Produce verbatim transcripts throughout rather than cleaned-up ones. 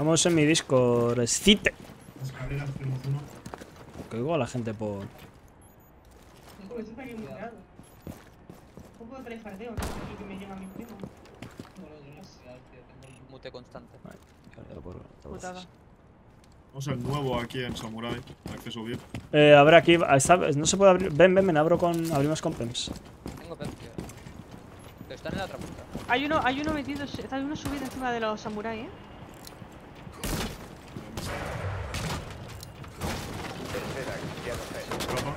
Vamos en mi Discord. Excite. Escaleras tenemos uno. Que oigo a la gente por. Pues está aquí muteado. Un poco de prejardeo, no sé que me llega a mi primo. Mute constante. Vale, cargado por Putada. Vamos el nuevo aquí en Samurai. Acceso V I P. Eh, a ver, aquí. Está, no se puede abrir. Ven, ven, ven. Abro con, abrimos con P E M S. Tengo P E M, tío. Pero están en la otra punta. Hay uno, hay uno metido, está uno subido encima de los samuráis, eh. Escapa.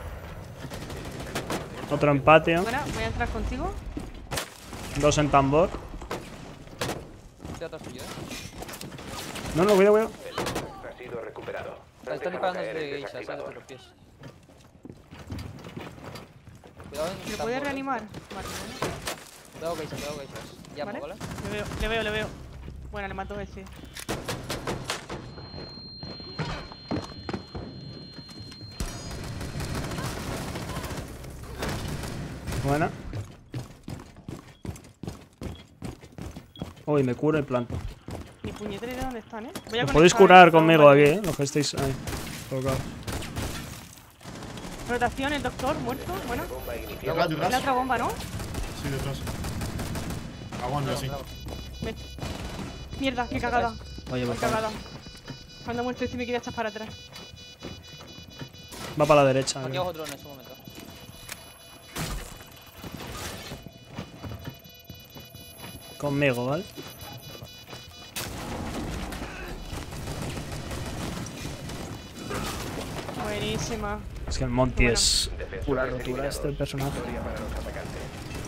Otro en patio. Bueno, voy a entrar contigo. Dos en tambor. Estoy atrás tuyo, eh. No, no, cuidado, cuidado. Ha sido recuperado. Están disparando desde geisha, ¿sabes? De los pies. Cuidado en ¿Me tambor, puede eh. reanimar? Vale, bueno. Cuidado geisha, cuidado geisha. Ya, Vale. ¿vale? Le veo, le veo, le veo. Bueno, le mato ese. Buena. Uy, me cura el planto. Ni puñetera idea dónde están, eh. Voy a Os podéis conectar curar el conmigo combate. aquí, eh. Los que estáis ahí. Colocados. Rotación, el doctor, muerto. Bueno. Bomba inicial. Detrás, La detrás. otra bomba, ¿no? Sí, detrás. Aguanta, sí. Me... Mierda, qué cagada. Oye, Qué por favor. cagada. Cuando muerto y me quería echar para atrás. Va para la derecha. Aquí creo. abajo otro en ese momento. Conmigo, ¿vale? Buenísima. Es que el Monty Bueno. es Defensores pura rotura eliminados. este personaje. Victoria para los atacantes.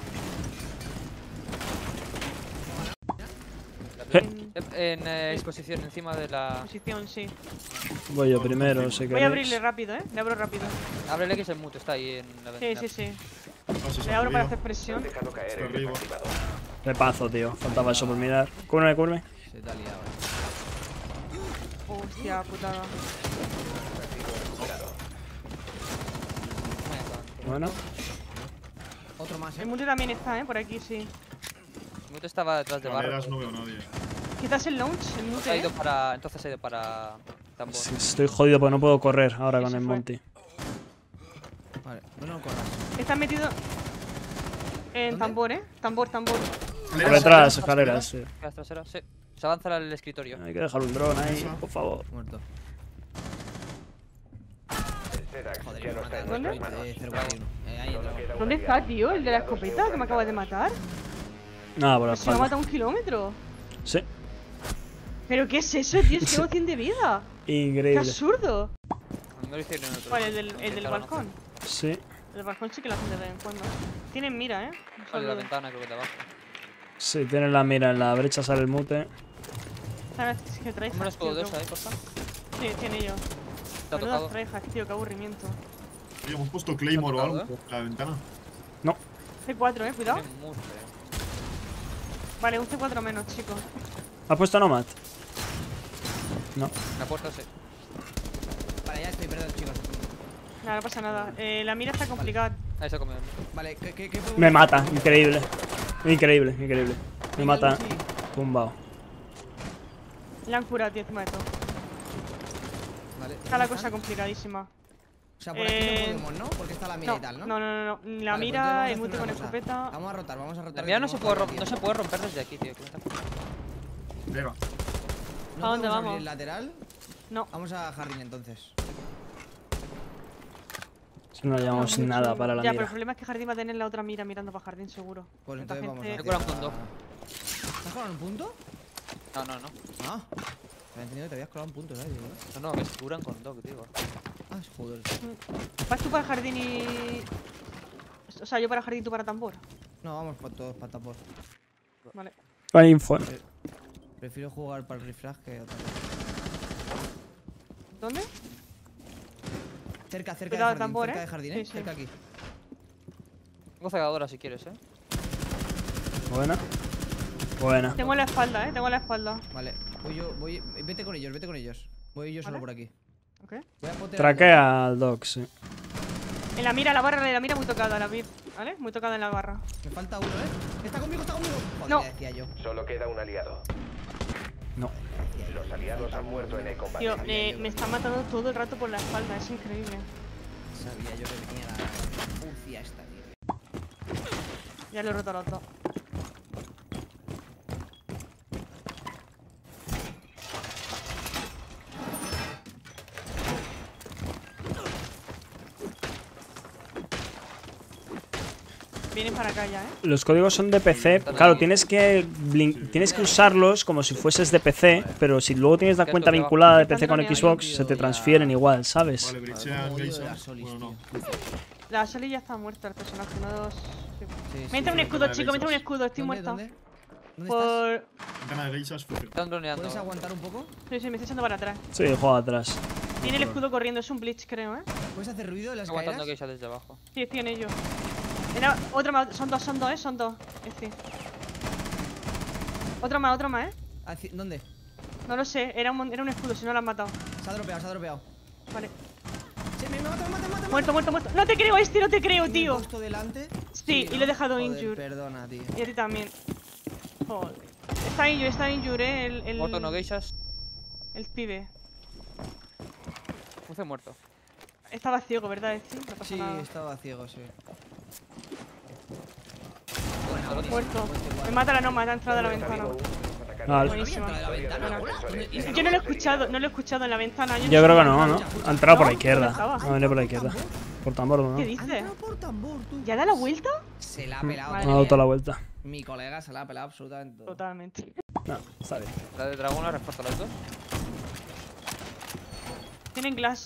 Eh, En, en eh, exposición, encima de la. Posición, sí. Voy yo primero, si Voy a abrirle queréis. rápido, eh. Le abro rápido. Ábrele que es el mute, está ahí en la Sí, ventana. sí, sí. Pases Le abro para hacer arriba. presión. Han dejado caer Está el arriba. desactivador. Repazo, tío. Faltaba eso por mirar. Cúbreme, cúbreme. Se te ha liado. Hostia, putada. Bueno. Otro más, El eh. mute también está, eh. Por aquí, sí. El mute estaba detrás de barro. Escaleras no veo a nadie. Quizás el launch, el Ha mute, ido eh. para. Entonces ha ido para. Tambor. Sí, estoy jodido porque no puedo correr ahora Sí, con se el fue. Monty. Vale, no, no corras. Está metido en ¿Dónde? tambor, eh. Tambor, tambor. Por detrás, escaleras, sí. Escaleras traseras, sí. Se avanza al escritorio. Hay que dejar un dron ahí, por favor. Muerto. El Sedax Joder, ya me no está en ¿Dónde? nuestras manos. Eh, cero cuarenta y uno. Eh, ahí Solo entramos. queda un ¿Dónde aliado. está, tío? El de la Aliados escopeta que me acaba de matar. Nada, por la Pues se me ha espalda. matado un kilómetro. Sí, ¿Pero qué es eso, tío? Si tengo cien de vida. ¡Qué increíble. absurdo! A mí me lo hicieron en otro. ¿Cuál? ¿El del, el del Intentaron balcón? Sí. El del balcón sí que lo hacen de vez en cuando. Tienen mira, ¿eh? hacer. Solo Vale, la de- ventana creo que de abajo. Sí, tiene la mira en la brecha, sale el mute. ¿Sabes qué traes? Hombre, escudo de eso ahí, porfa. Sí, tiene ellos. Te ha Menudas tocado. traijas, tío, qué aburrimiento. Oye, hemos puesto Claymore o tocado, algo por la ventana. C cuatro, eh, cuidado. Tiene mute, eh. Vale, un C cuatro menos, chicos. ¿Has puesto Nomad? No. La puerta sí. Vale, ya estoy, perdón, chicos. Nada, no pasa nada. Eh, la mira está complicada. Ahí se ha comido. Vale, ¿qué, qué, qué podemos Me hacer? mata, increíble. Increíble, increíble. Me Venga, mata. Luchi. Tumbao. La han curado, tío, encima de todo. Vale. Está la ¿dónde cosa están? complicadísima. O sea, por aquí Eh, no podemos, ¿no? Porque está la mira No, y tal, ¿no? no, no, no, no. La Vale, pues mira, el entonces mute vamos a con hacer una cosa. escopeta. Vamos a rotar, vamos a rotar. La que mira no se, tenemos puede poco rom- no se tiempo. puede romper desde aquí, tío. Venga. ¿No ¿A dónde podemos abrir vamos? el lateral? No. Vamos a jardín entonces. Si no llevamos No, nada mucho. para la Ya, pero el mira. problema es que Jardín va a tener la otra mira mirando para Jardín, seguro. Pues Esta entonces vamos a gente- hacer Me curan con la- dos. ¿Estás colando un punto? No, no, no. Ah. Me había entendido que te habías colado un punto, ¿sabes? Digo, ¿eh? No, no, que se curan con dog, tío. Ah, es joder. ¿Vas tú para Jardín y...? O sea, yo para Jardín y tú para Tambor. No, vamos para todos para tambor. Vale. Hay info. Prefiero jugar para el refresh que otra cosa. ¿Dónde? Cerca, cerca Cuidado, de jardín, tambor, cerca ¿eh? de jardín, Sí, ¿eh? sí. Cerca aquí. Tengo cegadora si quieres, eh. Buena. Buena. Tengo la espalda, eh. Tengo la espalda. Vale, voy yo, voy... Vete con ellos, vete con ellos. Voy yo solo Vale. por aquí. Ok. Voy a potear Traquea al dog, sí. En la mira, la barra de la mira muy tocada, la vi. ¿Vale? Muy tocada en la barra. Me falta uno, ¿eh? Está conmigo, está conmigo. Joder, No. ya decía yo. Solo queda un aliado. No. Los aliados han muerto en el combate. Tío, eh, me están matando todo el rato por la espalda, es increíble. Sabía yo que tenía la furcia esta, tío. Ya lo he roto a los dos. Vienen para acá ya, ¿eh? Los códigos son de P C. Claro, tienes que blin- tienes que usarlos como si fueses de P C, pero si luego tienes la cuenta vinculada de P C con Xbox, se te transfieren igual, ¿sabes? Vale, brichean Algo oído de Geyser. la Solis, Bueno, no. tío. La Soli ya está muerta, el personaje, no dos. Sí, sí, Me entra un sí. escudo, Vale, chico, me entra un Geyser. escudo, estoy ¿Dónde, muerto. ¿Dónde? ¿Dónde estás? Por. Ventana de Geysers, fusil. Están droneando. ¿Puedes aguantar un poco? Sí, sí, me estoy echando para atrás. Sí, juega atrás. Viene el escudo corriendo, es un glitch, creo, ¿eh? ¿Puedes hacer ruido en las Estoy aguantando escaleras? Geisha desde abajo. Sí, estoy en ello. Era otra más, son dos, son dos, ¿eh? Son dos. Es decir. Otra más, otra más, ¿eh? Haci- ¿Dónde? No lo sé, era un, mon- era un escudo, si no lo han matado. Se ha dropeado, se ha dropeado. Vale. Sí, me mata, me mata, me mata. Muerto, muerto, muerto. No te creo, este no te creo, Me he tío. puesto delante. Sí, y ¿no? lo he dejado Joder, injured. Perdona, tío. Y a ti también. Joder. Está injured, está injured, ¿eh? El, el, Muerto no Geishas. el pibe. Fuce muerto. Estaba ciego, ¿verdad, Esti? No pasa Sí, nada. estaba ciego, sí. Muerto. Me mata la nómada, ha entrado a la ventana. Vale. Buenísimo. ¿Entra de la ventana? Bueno. ¿Dónde- Yo no lo he escuchado, no lo he escuchado en la ventana. Yo creo que no, ¿no? Ha entrado por la ¿No? izquierda. ¿Dónde estaba? Ha venido por la izquierda. Por tambor, ¿no? ¿Qué Ha dices? entrado por tambor, tú. ¿Ya da la vuelta? Se la ha pelado. Madre Ha todo. dado toda la vuelta. Mi colega se la ha pelado absolutamente todo. Totalmente. No, está bien. La de dragón la refuerza las dos. Tienen glass,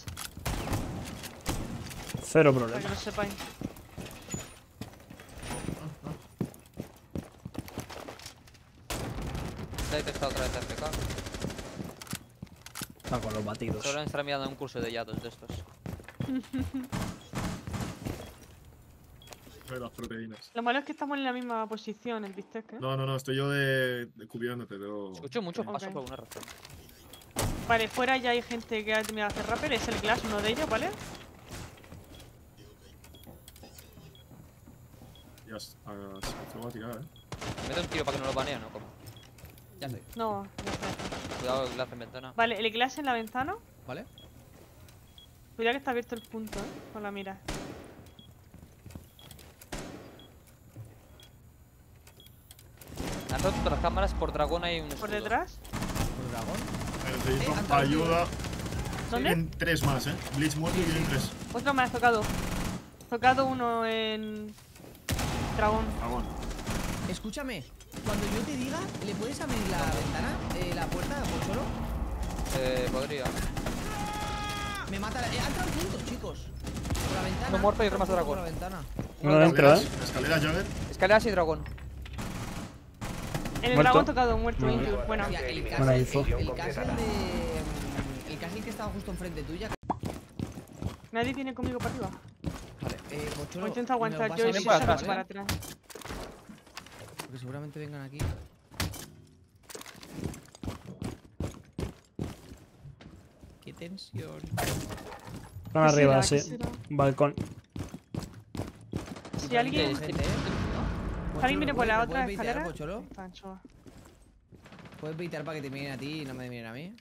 Cero para que problema. lo sepáis. Se ha detectado otra vez F K. Está con los batidos. Solo estar mirando un curso de yados de estos. De las proteínas. Lo malo es que estamos en la misma posición, el bistec, ¿eh? No, no, no, estoy yo de, de cubriéndote, pero. Escucho muchos Ok. pasos por alguna razón. Vale, fuera ya hay gente que ha terminado de hacer rappel, es el glass, uno de ellos, ¿vale? Ya s- ah, se va a tirar, eh. Me meto un tiro para que no lo baneen, ¿no? ¿Cómo? Ya estoy. No, ya está. Cuidado que le hacen ventana. Vale, el glass en la ventana. ¿Vale? Cuidado que está abierto el punto, ¿eh? Con la mira. Han roto todas las cámaras, por dragón hay un Por escudo. detrás. ¿Por dragón? Necesito Eh, han entrado ayuda. ¿Dónde? Vienen tres más, eh. Blitz muerto y vienen tres. Otro más tocado. Tocado uno en. Dragón. Ah, bueno. Escúchame, cuando yo te diga, ¿le puedes abrir la ventana? Eh, la puerta, por solo. Eh, podría. Me mata la... Eh, ha entrado el punto, chicos. Por la ventana. Uno muerto y Ha otro más de entrado dragón. Por la ventana. Uno dentro, ¿eh? Escaleras, escaleras Jagger. Escaleras y dragón. En el Muerto. dragón tocado, muerto, Vale. injured. Bueno. Hostia, el Buena castle, info. el, el castle de... mm, El castle que estaba justo enfrente tuya. Nadie viene conmigo para arriba. Vale, eh, Pocholo, O intento ¿me aguantar vas yo a y Vienen si avisar, por se atrás, va ¿vale? para atrás. Porque seguramente vengan aquí. Qué tensión. Están ¿Qué arriba, será? sí. ¿Qué será? Balcón. Si alguien. Sí, Gente, ¿eh? ¿Alguien viene por la ¿puedes- otra puedes baitear, escalera? Pocholo? Está anchoa. ¿Puedes baitear para que te miren a ti y no me miren a mí?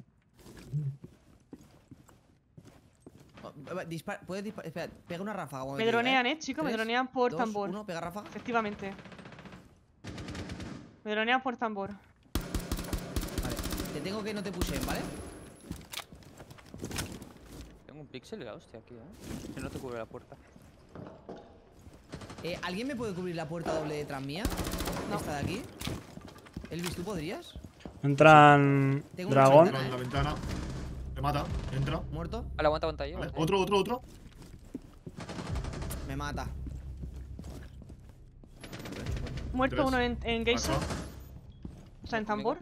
Oh, va- dispara- ¿Puedes disparar? Espera, pega una ráfaga. cuando Me te diga, dronean, eh, chicos. Me Tres, dronean por dos, tambor. uno, pega ráfaga. Efectivamente. Me dronean por tambor. Vale. Te tengo que no te pushen, ¿vale? Tengo un pixel y la hostia aquí, eh. Que no te cubre la puerta. Eh, ¿Alguien me puede cubrir la puerta doble detrás mía? No. Esta de aquí. Elvis, ¿tú podrías? Entran Tengo una dragón. Entra en la ventana. Me mata. Entra. ¿Muerto? Vale, aguanta, aguanta yo. Vale. aguanta. Otro, otro, otro. Me mata. Muerto Tres. uno en, en Geisha. Acá. O sea, en tambor.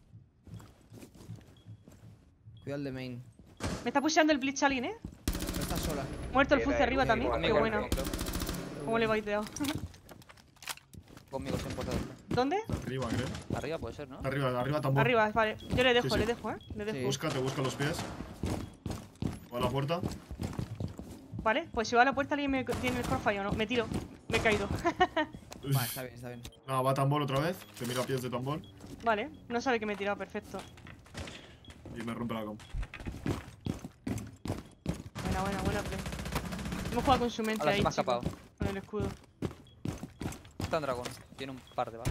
Cuidado el de main. Me está pusheando el Blitz alguien, eh. No estás sola. Muerto el Queda Fuzzy el arriba último también. Qué amigo, bueno. amigo. ¿Cómo le he baiteado? Conmigo sin puerta doble. ¿Dónde? Arriba, creo. Arriba puede ser, ¿no? Arriba, arriba tambor. Arriba, vale. Yo le dejo, Sí, sí. le dejo, eh. Le dejo. Sí. Busca, te busca los pies. Va a la puerta. Vale, pues si va a la puerta alguien me tiene el crossfire o no. Me tiro. Me he caído. Vale, está bien, está bien. Nada, va tambor otra vez. Te mira pies de tambor. Vale, no sabe que me he tirado, perfecto. Y me rompe la comp. Buena, buena, buena play. Hemos jugado con su mente Ahora se ahí, me ha chico, escapado. con el escudo. Está un dragón. Tiene un par de balas.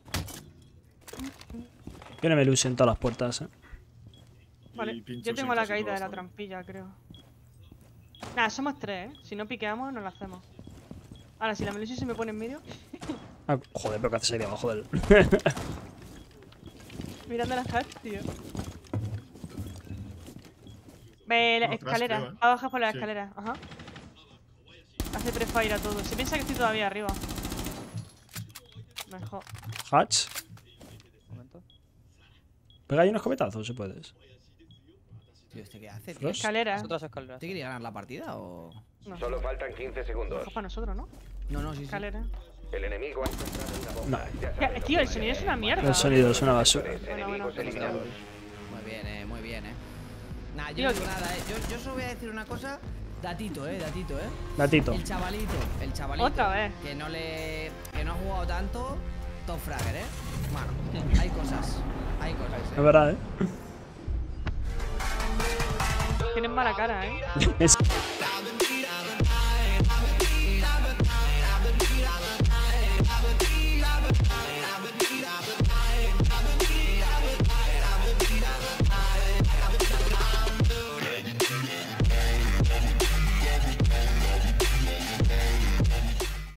Tiene Melus en todas las puertas, eh. Vale, Y pinchos yo tengo en la casi caída de todas la también. trampilla, creo. Nada, somos tres, ¿eh? Si no piqueamos, nos la hacemos. Ahora, si la Melusi se me pone en medio, Ah, joder, pero ¿qué haces ahí debajo del...? mirando las cartas, tío. Ve, la No, atrás, escalera. creo, ¿eh? Va a bajar por la Sí. escalera. Ajá. Hace prefire a todo. Se piensa que estoy todavía arriba. Mejor. Hatch. Un momento. Pega ahí unos escopetazos, si puedes. Tío, ¿este qué hace, tío? Frost. Escalera. Las otras escaleras. ¿Te quería ganar la partida o...? No. Solo faltan quince segundos. Mejor para nosotros, ¿no? No, no, sí, sí. Escalera. El enemigo ha encontrado una bomba. No. Ya Ya, saben tío, lo el que sonido es hay. una mierda. El sonido es una basura. Tres Bueno, enemigos bueno. eliminados. Muy bien, eh, muy bien, eh. Nah, yo Tío, no digo nada, eh. Yo, yo solo voy a decir una cosa. Datito, eh, datito, eh. Datito. El chavalito, el chavalito. Otra vez. Que no le... Que no ha jugado tanto. Top fragger, eh. Bueno, hay cosas. Hay cosas, Es eh. verdad, eh. Tienen mala cara, ¿eh? Es-